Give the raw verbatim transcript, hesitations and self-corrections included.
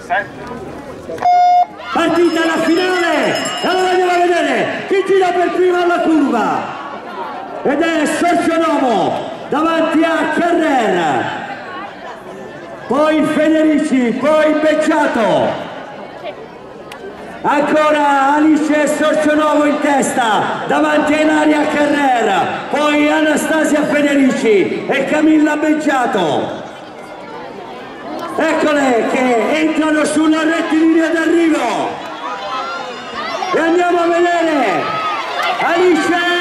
Partita la finale, allora andiamo a vedere chi gira per prima alla curva ed è Sorcionomo davanti a Carrera, poi Federici, poi Becciato, ancora Alice e Sorcionomo in testa davanti a Ilaria Carrera, poi Anastasia Federici e Camilla Becciato. Eccole che entrano sulla rettilinea d'arrivo e andiamo a vedere Alice